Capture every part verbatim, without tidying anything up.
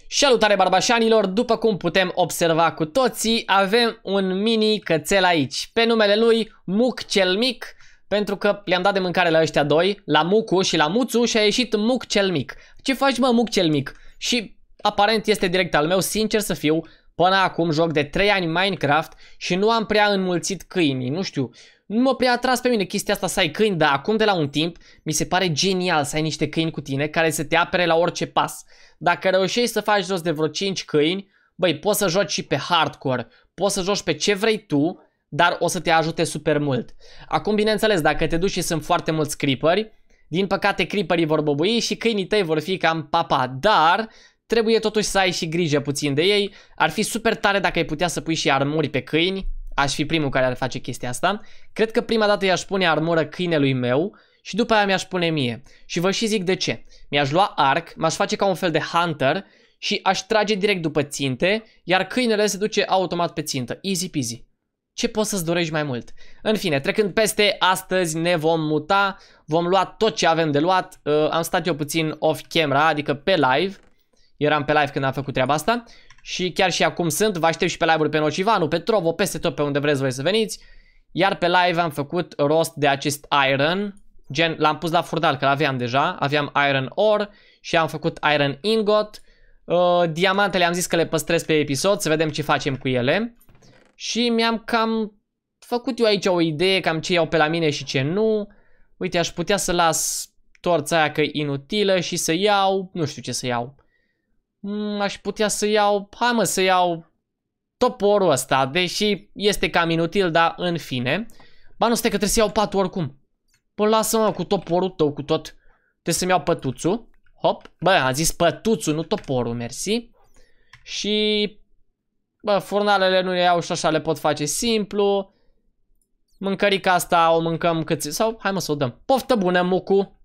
Salutare barbașanilor, după cum putem observa cu toții, avem un mini cățel aici, pe numele lui Muc cel Mic, pentru că le-am dat de mâncare la ăștia doi, la Mucu și la Muțu, și a ieșit Muc cel Mic. Ce faci, mă, Muc cel Mic? Și aparent este direct al meu, sincer să fiu, până acum joc de trei ani Minecraft și nu am prea înmulțit câinii, nu știu. Nu mă prea atras pe mine chestia asta să ai câini, dar acum de la un timp mi se pare genial să ai niște câini cu tine care să te apere la orice pas. Dacă reușești să faci jos de vreo cinci câini, băi, poți să joci și pe hardcore, poți să joci pe ce vrei tu, dar o să te ajute super mult. Acum, bineînțeles, dacă te duci și sunt foarte mulți creeperi, din păcate creeperii vor bobui și câinii tăi vor fi cam papa, dar trebuie totuși să ai și grijă puțin de ei. Ar fi super tare dacă ai putea să pui și armuri pe câini. Aș fi primul care ar face chestia asta. Cred că prima dată i-aș pune armură câinelui meu și după aia mi-aș pune mie. Și vă și zic de ce. Mi-aș lua arc, m-aș face ca un fel de hunter și aș trage direct după ținte, iar câinele se duce automat pe țintă. Easy peasy. Ce poți să-ți dorești mai mult? În fine, trecând peste, astăzi ne vom muta, vom lua tot ce avem de luat. Uh, am stat eu puțin off camera, adică pe live. Eram pe live când am făcut treaba asta. Și chiar și acum sunt, vă aștept și pe live-uri pe Nocivanu, pe Trovo, peste tot pe unde vreți voi să veniți. Iar pe live am făcut rost de acest iron, gen l-am pus la furdal că l-aveam deja, aveam iron ore și am făcut iron ingot. uh, Diamantele am zis că le păstrez pe episod, să vedem ce facem cu ele. Și mi-am cam făcut eu aici o idee, cam ce iau pe la mine și ce nu. Uite, aș putea să las torța aia că e inutilă și să iau, nu știu ce să iau. Aș putea să iau, hai mă să iau toporul ăsta, deși este cam inutil, dar în fine. Ba nu, stai că trebuie să iau patul oricum. Bă, lasă-mă cu toporul tău, cu tot. Trebuie să-mi iau pătuțul. Hop, bă, am zis pătuțul, nu toporul, mersi. Și, bă, furnalele nu le iau și așa le pot face simplu. Mâncărica asta o mâncăm cât... Sau, hai mă să o dăm. Poftă bună, Mucu.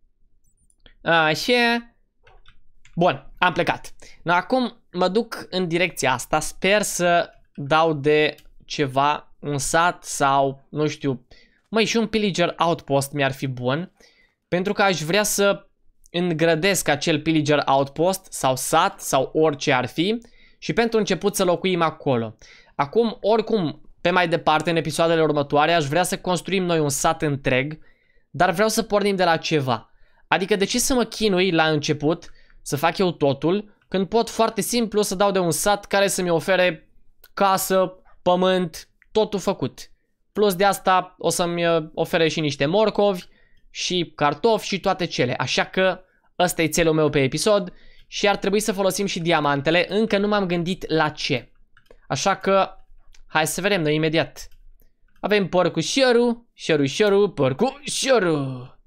Așa. Bun, am plecat. No, acum mă duc în direcția asta. Sper să dau de ceva, un sat sau, nu știu. Măi, și un pillager outpost mi-ar fi bun. Pentru că aș vrea să îngrădesc acel pillager outpost sau sat sau orice ar fi. Și pentru început să locuim acolo. Acum, oricum, pe mai departe, în episoadele următoare, aș vrea să construim noi un sat întreg. Dar vreau să pornim de la ceva. Adică de ce să mă chinui la început să fac eu totul, când pot foarte simplu să dau de un sat care să-mi ofere casă, pământ, totul făcut. Plus de asta o să-mi ofere și niște morcovi și cartofi și toate cele. Așa că ăsta e țelul meu pe episod și ar trebui să folosim și diamantele. Încă nu m-am gândit la ce. Așa că hai să vedem noi imediat. Avem porcușorul, șorușorul, porcușorul.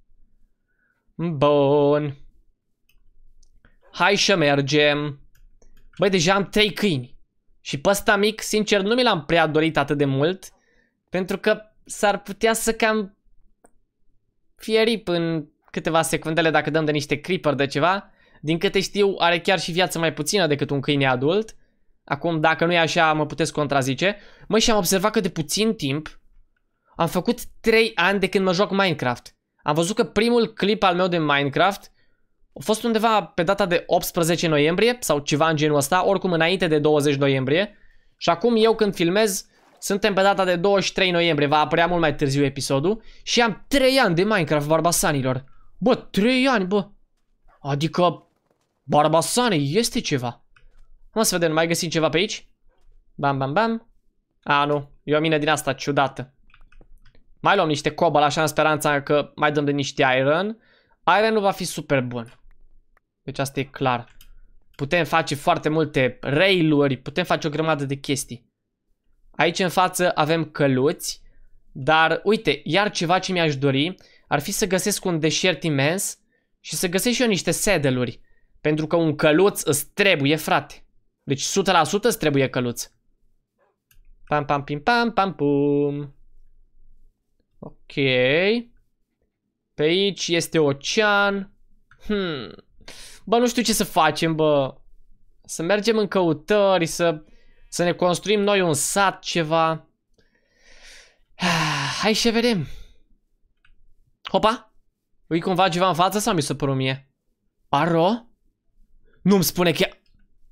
Bun. Hai să mergem. Băi, deja am trei câini. Și pe ăsta mic, sincer, nu mi l-am prea dorit atât de mult. Pentru că s-ar putea să cam fie rip în câteva secundele dacă dăm de niște creeper de ceva. Din câte știu, are chiar și viață mai puțină decât un câine adult. Acum, dacă nu e așa, mă puteți contrazice. Măi, și am observat că de puțin timp am făcut trei ani de când mă joc Minecraft. Am văzut că primul clip al meu de Minecraft a fost undeva pe data de optsprezece noiembrie sau ceva în genul ăsta, oricum înainte de douăzeci noiembrie. Și acum eu când filmez suntem pe data de douăzeci și trei noiembrie, va apărea mult mai târziu episodul. Și am trei ani de Minecraft, barbasanilor. Bă, trei ani, bă. Adică, barbasane, este ceva. Mă să vedem, mai găsim ceva pe aici? Bam, bam, bam. A, nu, e o mină din asta ciudată. Mai luăm niște cobalt așa în speranța că mai dăm de niște iron. Iron-ul va fi super bun. Deci asta e clar. Putem face foarte multe rail-uri, putem face o grămadă de chestii. Aici în față avem căluți. Dar uite, iar ceva ce mi-aș dori ar fi să găsesc un deșert imens și să găsesc și eu niște saddle-uri. Pentru că un căluț îți trebuie, frate. Deci o sută la sută îți trebuie căluț. Pam pam pim pam pam pum. Ok. Pe aici este ocean. Hmm. Bă, nu știu ce să facem, bă. Să mergem în căutări, să, să ne construim noi un sat, ceva. Hai să vedem. Hopa. Ui cumva ceva în față sau mi se părut mie? Aro? Nu-mi spune că...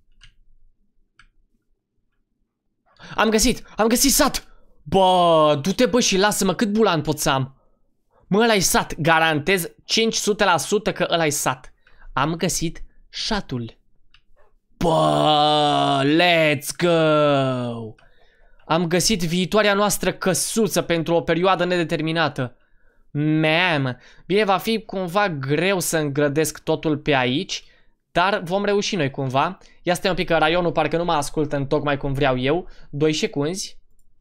Am găsit, am găsit sat. Bă, du-te bă și lasă-mă, cât bulan pot să am. Mă, ăla-i sat, garantez cinci sute la sută că ăla-i sat. Am găsit șatul. Bă, let's go! Am găsit viitoarea noastră căsuță pentru o perioadă nedeterminată. Man, bine, va fi cumva greu să îngrădesc totul pe aici, dar vom reuși noi cumva. Ia stai un pic că raionul parcă nu mă ascultă în tocmai cum vreau eu. Doi secunzi.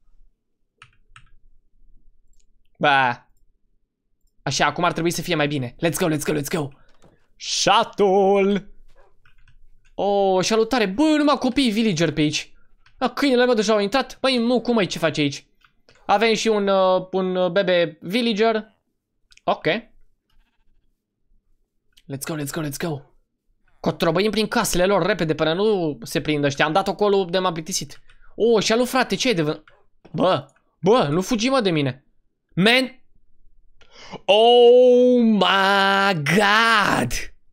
Ba. Așa, acum ar trebui să fie mai bine. Let's go, let's go, let's go. Șatul. Oh, salutare. Bă, numai copii villager pe aici. A, câinele meu deja au intrat. Băi, nu, cum e, ce face aici? Avem și un, uh, un bebe villager. Ok. Let's go, let's go, let's go. Cotrobăim prin casele lor repede până nu se prindă ăștia. Am dat acolo de m-am plictisit. Oh, și alu frate, ce e de vân... Bă, bă, nu fugi mă de mine. Man. Oh my god.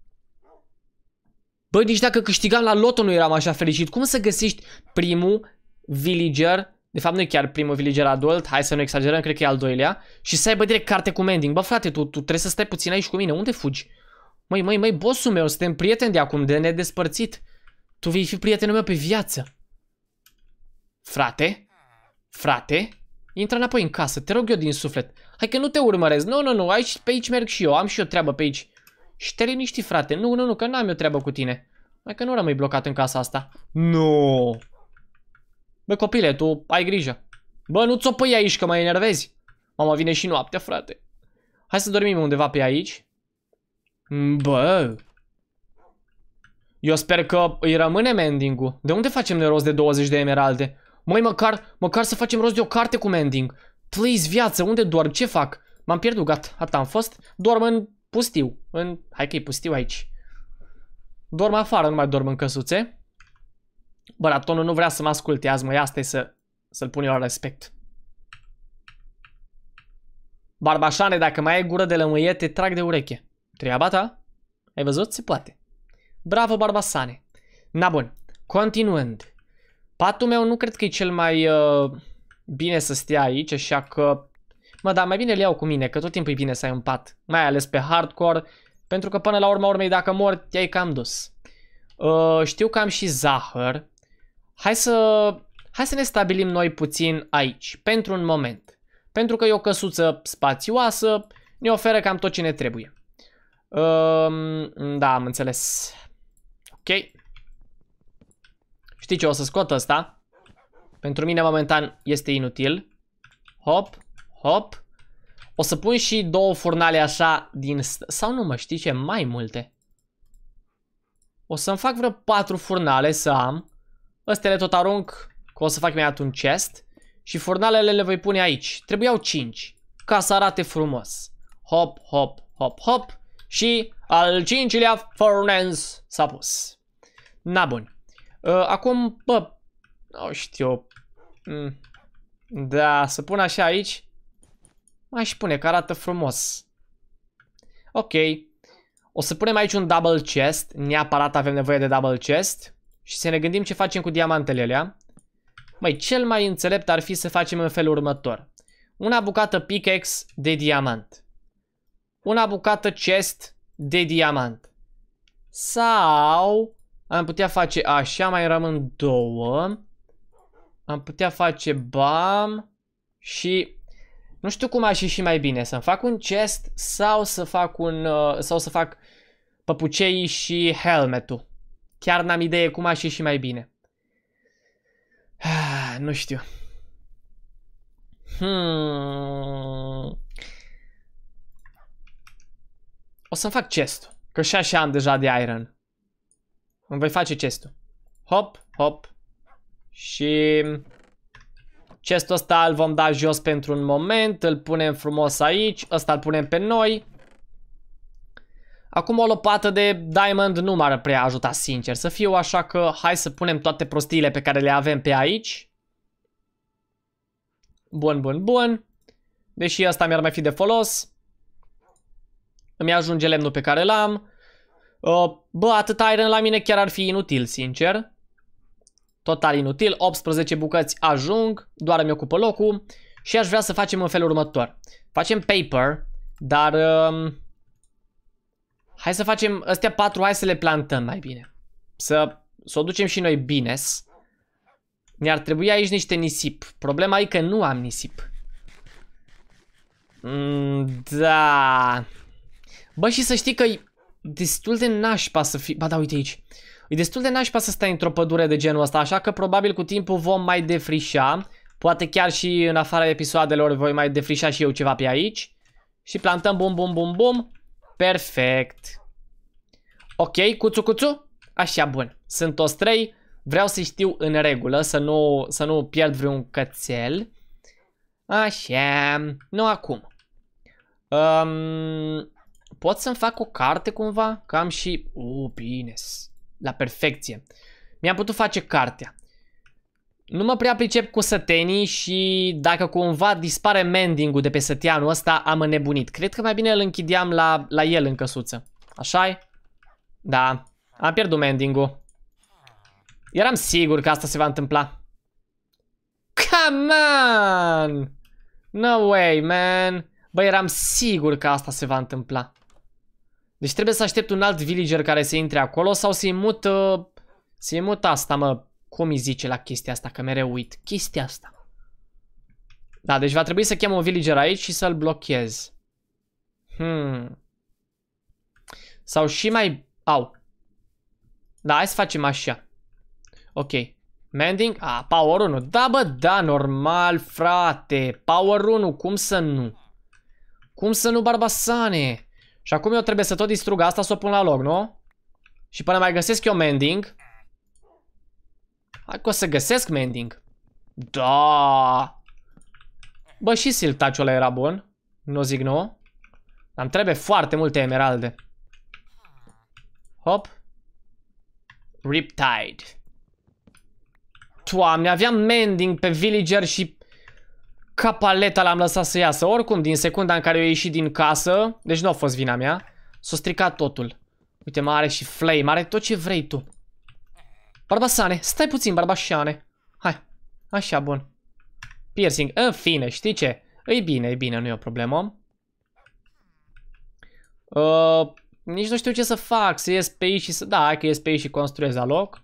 Bă, nici dacă câștigam la loto nu eram așa fericit. Cum să găsești primul villager? De fapt nu e chiar primul villager adult. Hai să nu exagerăm, cred că e al doilea. Și să aibă direct carte cu mending. Bă frate, tu, tu trebuie să stai puțin aici cu mine. Unde fugi? Măi, măi, măi, bossul meu, suntem prieteni de acum, de nedespărțit. Tu vei fi prietenul meu pe viață. Frate? Frate? Intră înapoi în casă, te rog eu din suflet. Hai că nu te urmăresc. Nu, nu, nu, aici, pe aici merg și eu. Am și eu treabă pe aici. Și te liniști, frate. Nu, nu, nu, că n-am eu treabă cu tine. Hai că nu rămâi blocat în casa asta. Nu. Bă, copile, tu ai grijă. Bă, nu ți-o pui aici că mă enervezi. Mama, vine și noaptea, frate. Hai să dormim undeva pe aici. Bă. Eu sper că îi rămâne mending-ul. De unde facem de rost de douăzeci de emeralde? Măi, măcar, măcar să facem rost de o carte cu mending. Please, viață, unde dorm? Ce fac? M-am pierdut, gata, atât am fost. Dorm în pustiu. În... Hai că e pustiu aici. Dorm afară, nu mai dorm în căsuțe. Bă, ratonul nu vrea să mă asculte azi, măi, asta e să, să-l pun eu la respect. Barbașane, dacă mai ai gură de lămâie, te trag de ureche. Treaba ta? Ai văzut? Se poate. Bravo, Barbasane. Na bun, continuând. Patul meu nu cred că e cel mai uh, bine să stea aici, așa că... Mă, dar mai bine le iau cu mine, că tot timpul e bine să ai un pat. Mai ales pe hardcore, pentru că până la urma urmei, dacă mor, te-ai cam dus. Uh, știu că am și zahăr. Hai să... Hai să ne stabilim noi puțin aici, pentru un moment. Pentru că e o căsuță spațioasă, ne oferă cam tot ce ne trebuie. Uh, da, am înțeles. Ok. Știi ce, o să scot ăsta. Pentru mine momentan este inutil. Hop, hop. O să pun și două furnale așa din... Sau nu mă, știi ce, mai multe. O să-mi fac vreo patru furnale să am. Astea le tot arunc, că o să fac imediat un chest. Și furnalele le voi pune aici. Trebuiau cinci, ca să arate frumos. Hop, hop, hop, hop. Și al cincilea furnace s-a pus. Na bun. Uh, acum, bă, nu știu. Mm. Da, să pun așa aici. Mai și pune că arată frumos. Ok. O să punem aici un double chest. Neapărat avem nevoie de double chest. Și să ne gândim ce facem cu diamantele alea. Măi, cel mai înțelept ar fi să facem în felul următor. Una bucată pickaxe de diamant. Una bucată chest de diamant. Sau... Am putea face așa, mai rămân două. Am putea face bam. Și nu știu cum aș ieși mai bine. Să-mi fac un chest sau să fac un uh, sau să fac păpucei și helmetul. Chiar n-am idee cum aș ieși mai bine. Ah, nu știu. Hmm. O să-mi fac chest-ul, că și așa am deja de iron. Îmi voi face chest-ul. Hop, hop. Și chestul ăsta îl vom da jos pentru un moment. Îl punem frumos aici. Ăsta îl punem pe noi. Acum o lopată de diamond nu m-ar prea ajuta, sincer să fiu, așa că hai să punem toate prostiile pe care le avem pe aici. Bun, bun, bun. Deși ăsta mi-ar mai fi de folos. Îmi ajunge lemnul pe care l-am. Uh, bă, atât iron la mine chiar ar fi inutil, sincer. Total inutil. optsprezece bucăți ajung. Doar îmi ocupă locul. Și aș vrea să facem în felul următor. Facem paper. Dar... Um, hai să facem... Astea patru, hai să le plantăm mai bine. Să, să o ducem și noi bine. Mi-ar trebui aici niște nisip. Problema e că nu am nisip. Mm, da. Bă, și să știi că e destul de nașpa să fii... Ba da, uite aici. E destul de nașpa să stai într-o pădure de genul ăsta, așa că probabil cu timpul vom mai defrișa. Poate chiar și în afara episoadelor voi mai defrișa și eu ceva pe aici. Și plantăm bum bum bum bum. Perfect. Ok, cuțu cuțu. Așa, bun. Sunt toți trei. Vreau să știu în regulă, să nu, să nu pierd vreun cățel. Așa. Nu acum. Um, pot să-mi fac o carte cumva? Că am și... Uh, bine. La perfecție. Mi-am putut face cartea. Nu mă prea pricep cu sătenii și dacă cumva dispare mending-ul de pe săteanul ăsta, am înnebunit. Cred că mai bine îl închideam la, la el în căsuță. Așa-i? Da. Am pierdut mending-ul. Eram sigur că asta se va întâmpla. Come on! No way, man. Bă, eram sigur că asta se va întâmpla. Deci trebuie să aștept un alt villager care să intre acolo sau să-i mut... Uh, să-i mut asta, mă. Cum îi zice la chestia asta, că mereu uit. Chestia asta. Da, deci va trebui să chem un villager aici și să-l blochez. Hmm. Sau și mai... Au. Da, hai să facem așa. Ok. Mending? Ah, Power unu. Da, bă, da, normal, frate. Power unu, cum să nu? Cum să nu, Barbasane? Și acum eu trebuie să tot distrug asta, să o pun la loc, nu? Și până mai găsesc eu mending. Hai că o să găsesc mending. Da. Bă, și siltaciul ăla era bun. Nu zic nu. Îmi trebuie foarte multe emeralde. Hop. Riptide. Doamne, aveam mending pe villager și capaleta l-am lăsat să iasă. Oricum, din secunda în care eu ieșit din casă, deci nu a fost vina mea, s-a stricat totul. Uite, mă, are și flame, are tot ce vrei tu. Barbasane, stai puțin, barbașane. Hai, așa, bun. Piercing, în fine, știi ce? E bine, e bine, nu e o problemă. Uh, nici nu știu ce să fac, să ies pe aici și să... Da, hai că ies pe aici și construiesc la loc.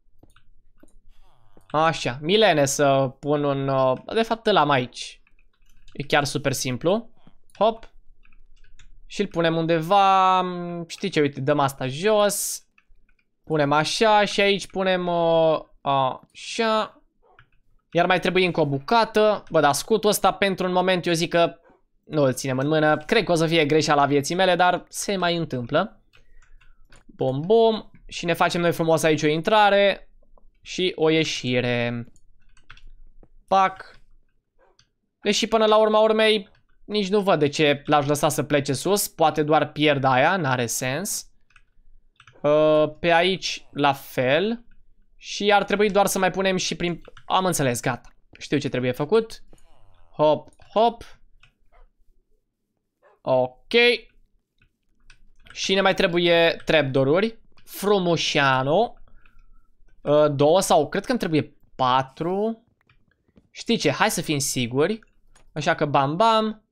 Așa, milene să pun un... Uh, de fapt îl am aici. E chiar super simplu. Hop. Și îl punem undeva... Știi ce, uite, dăm asta jos. Punem așa și aici punem... Uh, așa. Iar mai trebuie încă o bucată. Bă, dar scutul ăsta pentru un moment eu zic că nu îl ținem în mână. Cred că o să fie greșeala vieții mele, dar se mai întâmplă. Bum, bum. Și ne facem noi frumos aici o intrare și o ieșire. Pac. Deși până la urma urmei nici nu văd de ce l-aș lăsa să plece sus. Poate doar pierd aia, n-are sens. Uh, pe aici la fel. Și ar trebui doar să mai punem și prin... Am înțeles, gata. Știu ce trebuie făcut. Hop, hop. Ok. Și ne mai trebuie trapdoor-uri. Frumușano. Uh, două sau cred că îmi trebuie patru. Știi ce? Hai să fim siguri. Așa că bam bam.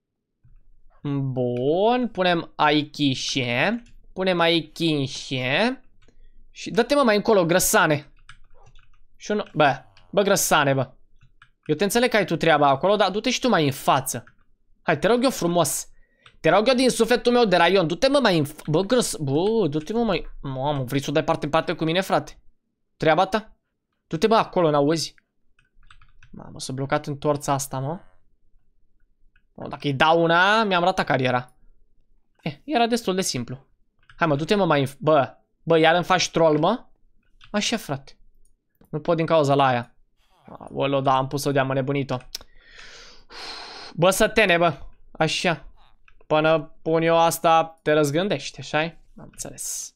Bun. Punem aici și. Punem aici și. Și dă-te mă mai încolo, grăsane. Și un... Bă, bă grăsane, bă. Eu te înțeleg că ai tu treaba acolo, dar du-te și tu mai în față. Hai, te rog eu frumos. Te rog eu din sufletul meu de raion. Du-te mă mai în... Bă, grăs... Bă, du-te mă mai... Mamă, vrei să o dai parte în parte cu mine, frate? Treaba ta? Du-te bă acolo, n-auzi? Mamă, s-a blocat în torța asta, mă. O, dacă îi dau una, mi-am ratat cariera. Eh, era destul de simplu. Hai mă, du-te mă mai în... Bă, bă, iar îmi faci troll, mă? Așa, frate. Nu pot din cauza la aia. Aoleu, da, am pus-o de-am nebunit-o. Bă, sătene, bă. Așa. Până pun eu asta, te răzgândești, așa-i? Am înțeles.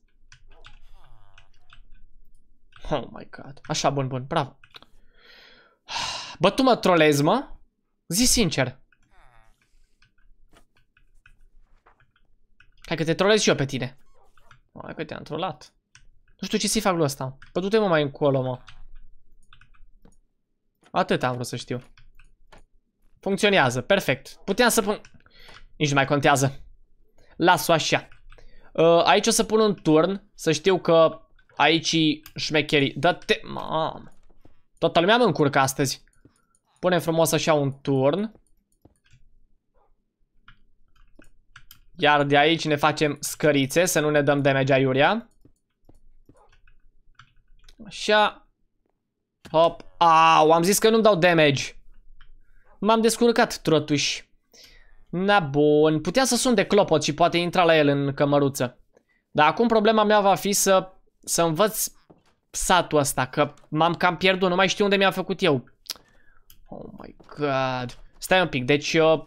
Oh my god. Așa, bun, bun, bravo. Bă, tu mă trolezi, mă? Zi sincer. Hai că te trolez și eu pe tine. Hai că te-am trolat. Nu știu ce să-i fac lui ăsta. Bă, du-te mă mai încolo, mă. Atât am vrut să știu. Funcționează, perfect. Puteam să pun... Nici nu mai contează. Las-o așa. Uh, aici o să pun un turn, să știu că aici șmecherii. Dă-te... Mamă. Toată lumea mă încurcă astăzi. Punem frumos așa un turn. Iar de aici ne facem scărițe, să nu ne dăm damage aiurea. Așa. Hop. Au, am zis că nu-mi dau damage. M-am descurcat, trotuși. Na bun. Putea să sun de clopot și poate intra la el în cămăruță. Dar acum problema mea va fi să, să învăț satul ăsta, că m-am cam pierdut, nu mai știu unde mi-am făcut eu. Oh my god. Stai un pic, deci eu...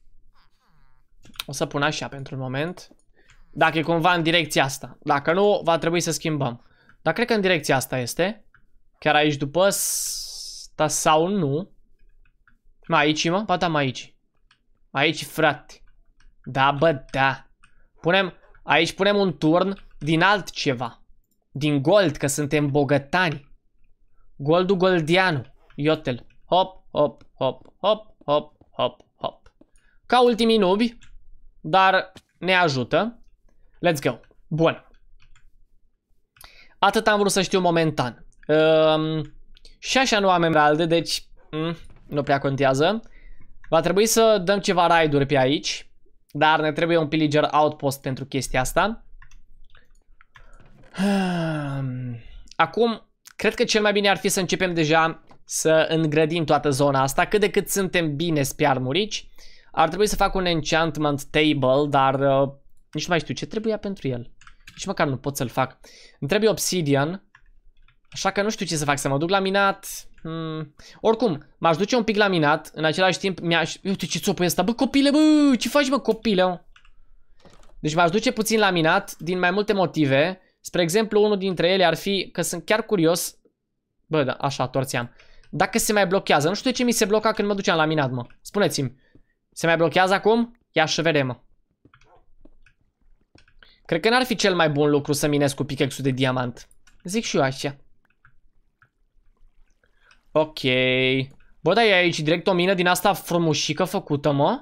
O să pun așa pentru un moment. Dacă e cumva în direcția asta. Dacă nu, va trebui să schimbăm. Dar cred că în direcția asta este. Chiar aici după ăsta sau nu. Mai aici, mă? Ba da, mai aici. Aici, frate. Da, bă, da. Punem, aici punem un turn din altceva. Din gold, că suntem bogătani. Goldul goldianu. Iotel. Hop, hop, hop, hop, hop, hop, hop. Ca ultimii nubi. Dar ne ajută. Let's go. Bun. Atât am vrut să știu momentan. Um, și așa nu am emeralde, deci um, nu prea contează. Va trebui să dăm ceva raid-uri pe aici. Dar ne trebuie un pillager outpost pentru chestia asta. Um, acum, cred că cel mai bine ar fi să începem deja să îngrădim toată zona asta. Cât de cât suntem bine spre armurici. Ar trebui să fac un enchantment table, dar uh, nici nu mai știu ce trebuia pentru el. Nici măcar nu pot să-l fac. Îmi trebuie obsidian. Așa că nu știu ce să fac, să mă duc la minat. Hmm. Oricum, m-aș duce un pic la minat. În același timp mi-aș... Uite ce țopul ăsta. Bă, copile, bă, ce faci, bă, copile? Deci m-aș duce puțin la minat din mai multe motive. Spre exemplu, unul dintre ele ar fi că sunt chiar curios. Bă, da, așa, torțeam. Dacă se mai blochează. Nu știu de ce mi se bloca când mă duceam la minat, mă. Spuneți-mi. Se mai blochează acum? Ia și vedem, mă. Cred că n-ar fi cel mai bun lucru să minez cu pickaxe-ul de diamant. Zic și eu așa. Ok. Bă, dar e aici direct o mină din asta frumușică făcută, mă.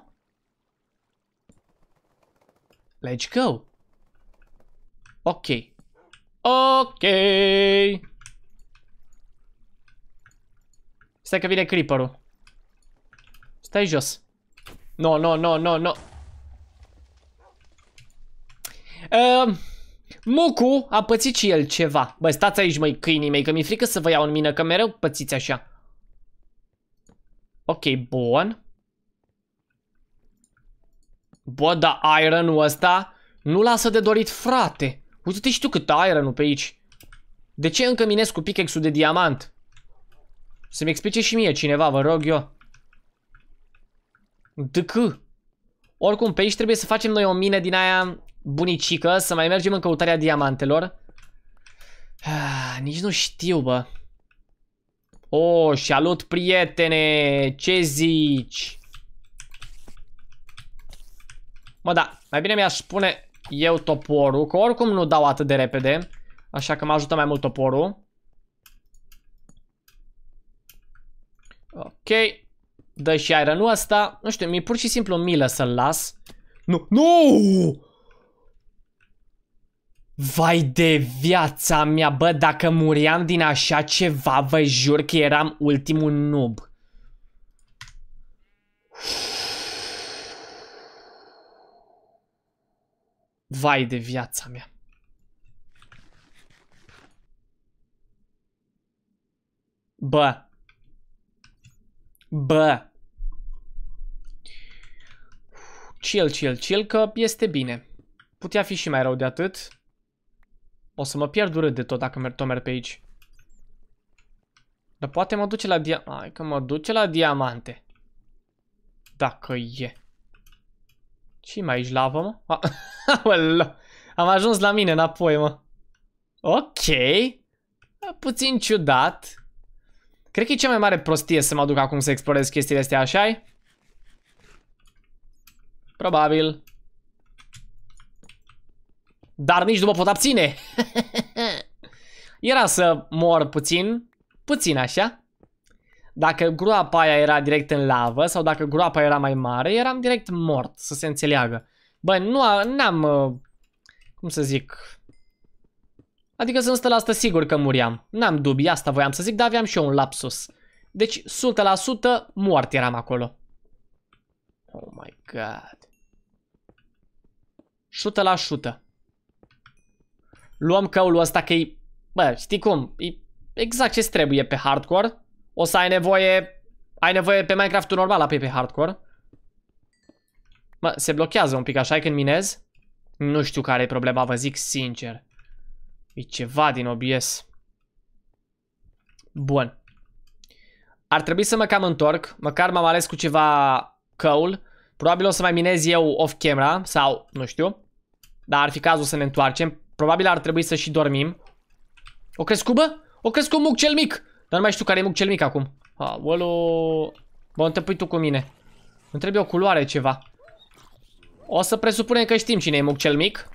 Let's go. Ok. Ok. Stai că vine creeper-ul. Stai jos. No, no, no, no, no. Uh, Mucu a pățit și el ceva. Bă, stați aici, măi, câinii mei, că mi-e frică să vă iau în mină, că mereu pățiți așa. Ok, bun. Bă, dar iron-ul ăsta nu lasă de dorit, frate. Uite-te și tu cât iron-ul pe aici. De ce încă minez cu pickaxe-ul de diamant? Să-mi explice și mie cineva, vă rog eu. De că? Oricum, pe aici trebuie să facem noi o mină din aia bunicică, să mai mergem în căutarea diamantelor. Ah, nici nu știu, bă. Oh, salut, prietene! Ce zici? Mă, da, mai bine mi-aș pune eu toporul, că oricum nu dau atât de repede. Așa că mă ajută mai mult toporul. Ok. Dă și iron-ul ăsta. Nu știu, mi-e pur și simplu milă să-l las. Nu, nu! Vai de viața mea, bă, dacă muream din așa ceva, vă jur că eram ultimul noob. Vai de viața mea. Bă. Bă. Chill, chill, chill, că este bine. Putea fi și mai rău de atât. O să mă pierd urât de tot dacă merg, tot merg pe aici. Dar poate mă duce la dia... Hai că mă duce la diamante. Dacă e. Ce mai aici lavă, mă? Am ajuns la mine înapoi, mă. Ok. Puțin ciudat. Cred că e cea mai mare prostie să mă duc acum să explorez chestiile astea, așa-i? Probabil. Dar nici nu mă pot abține. Era să mor puțin. Puțin așa. Dacă groapa aia era direct în lavă sau dacă groapa era mai mare, eram direct mort, să se înțeleagă. Bă, nu am cum să zic... Adică sunt o sută la sută sigur că muriam. N-am dubii, asta voiam să zic, dar aveam și eu un lapsus. Deci, o sută la sută mort eram acolo. Oh my god. o sută la sută. Luăm căulul ăsta că e... Bă, știi cum? E exact ce-ți trebuie pe hardcore. O să ai nevoie... Ai nevoie pe Minecraft-ul normal, apoi pe hardcore. Mă, se blochează un pic așa când minez. Nu știu care e problema, vă zic sincer. E ceva din O B S. Bun. Ar trebui să mă cam întorc. Măcar m-am ales cu ceva coal. Probabil o să mai minez eu off-camera. Sau, nu știu. Dar ar fi cazul să ne întoarcem. Probabil ar trebui să și dormim. O crescut, bă? O crescut muc cel mic. Dar nu mai știu care e muc cel mic acum. Aolo. Bă, te pui tu cu mine. Îmi trebuie o culoare ceva. O să presupunem că știm cine e muc cel mic.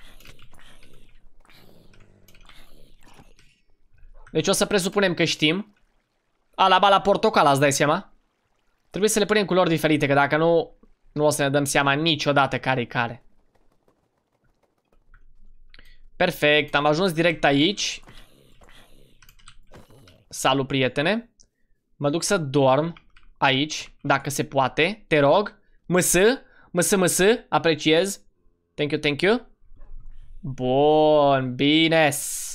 Deci o să presupunem că știm. Ala ba la portocala, îți dai seama? Trebuie să le punem culori diferite, că dacă nu, nu o să ne dăm seama niciodată care-i care. Perfect, am ajuns direct aici. Salut, prietene. Mă duc să dorm aici, dacă se poate, te rog. Măsă, măsă, măsă, apreciez. Thank you, thank you. Bun, bine.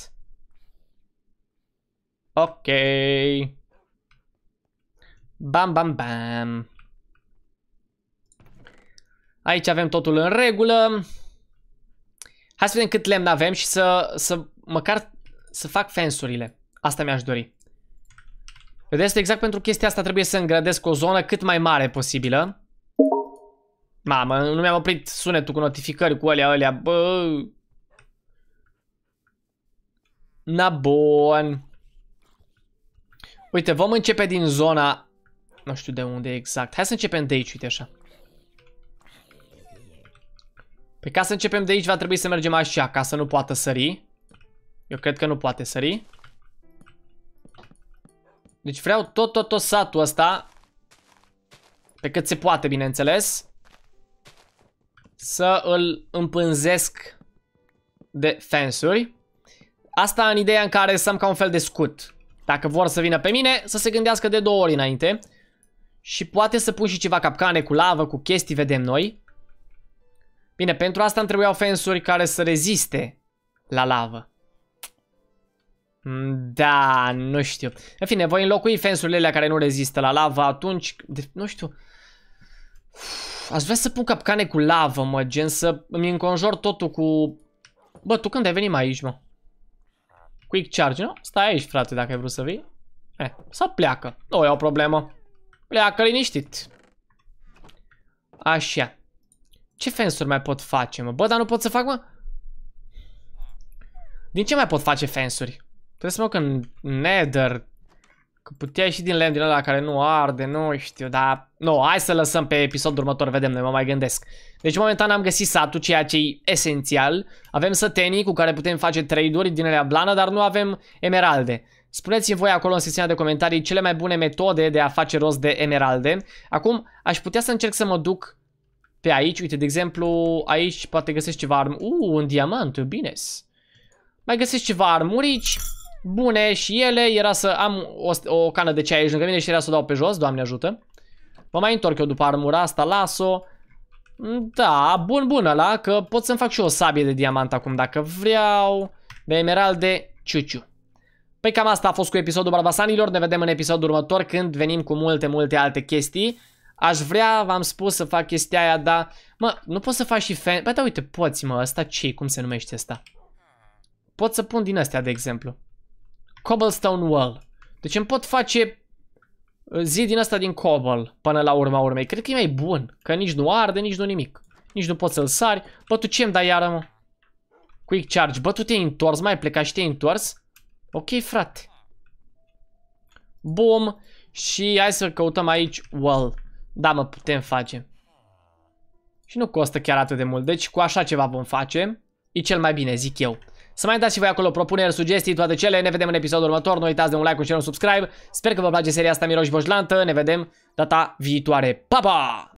Ok. Bam, bam, bam. Aici avem totul în regulă. Hai să vedem cât lemn avem și să, să măcar să fac fence-urile. Asta mi-aș dori. Vedeți, exact pentru chestia asta trebuie să îngrădesc o zonă cât mai mare posibilă. Mamă, nu mi-am oprit sunetul cu notificări cu alea, alea, bă. Na, bun. Uite, vom începe din zona... Nu știu de unde exact. Hai să începem de aici, uite așa. Păi ca să începem de aici va trebui să mergem așa, ca să nu poată sări. Eu cred că nu poate sări. Deci vreau tot, tot, tot satul ăsta, pe cât se poate, bineînțeles, să îl împânzesc de fence-uri. Asta în ideea în care să am ca un fel de scut. Dacă vor să vină pe mine, să se gândească de două ori înainte. Și poate să pun și ceva capcane cu lavă, cu chestii, vedem noi. Bine, pentru asta îmi trebuiau fence-uri care să reziste la lavă. Da, nu știu. În fine, voi înlocui fence-urile alea care nu rezistă la lavă atunci... De, nu știu... Aș vrea să pun capcane cu lavă, mă, gen să îmi înconjor totul cu... Bă, tu când ai venit mai aici, mă? Quick charge, nu? Stai aici, frate, dacă ai vrut să vii. Eh, sau pleacă. Nu e o problemă. Pleacă liniștit. Așa. Ce fence-uri mai pot face, mă? Bă, dar nu pot să fac, mă? Din ce mai pot face fence-uri? Trebuie să mă duc în Nether. Că puteai și din lemn din ăla care nu arde, nu știu, dar... Nu, hai să lăsăm pe episodul următor, vedem, noi mă mai gândesc. Deci momentan am găsit satul, ceea ce e esențial. Avem sătenii cu care putem face trade-uri din alea blană, dar nu avem emeralde. Spuneți-mi voi acolo în secțiunea de comentarii cele mai bune metode de a face rost de emeralde. Acum, aș putea să încerc să mă duc pe aici, uite, de exemplu, aici poate găsesc ceva armuri. Uuu, un diamant, bine. Mai găsesc ceva armurici bune și ele, era să am o, o cană de ceai aici lângă mine și era să o dau pe jos, Doamne ajută. Mă mai întorc eu după armura asta, las-o. Da, bun, bun ăla, că pot să-mi fac și o sabie de diamant acum dacă vreau. De emeralde, ciuciu. Păi cam asta a fost cu episodul Barbasanilor, ne vedem în episodul următor când venim cu multe, multe alte chestii. Aș vrea, v-am spus, să fac chestia aia, dar... Mă, nu pot să fac și fan... Bă, da, uite, poți, mă, ăsta ce cum se numește ăsta? Pot să pun din astea, de exemplu. Cobblestone wall. Deci îmi pot face zi din asta din cobble până la urma urmei. Cred că e mai bun, că nici nu arde, nici nu nimic. Nici nu poți să-l sari. Bă, tu ce-mi dai iară, mă? Quick charge. Bă, tu te-ai întors, mai ai plecat și te-ai întors? Ok, frate. Bum. Și hai să căutăm aici wall. Da, mă, putem face. Și nu costă chiar atât de mult. Deci cu așa ceva vom face. E cel mai bine, zic eu. Să mai dați și voi acolo propuneri, sugestii, toate cele. Ne vedem în episodul următor. Nu uitați de un like, un share, un subscribe. Sper că vă place seria asta miroși boșlantă. Ne vedem data viitoare. Pa, pa!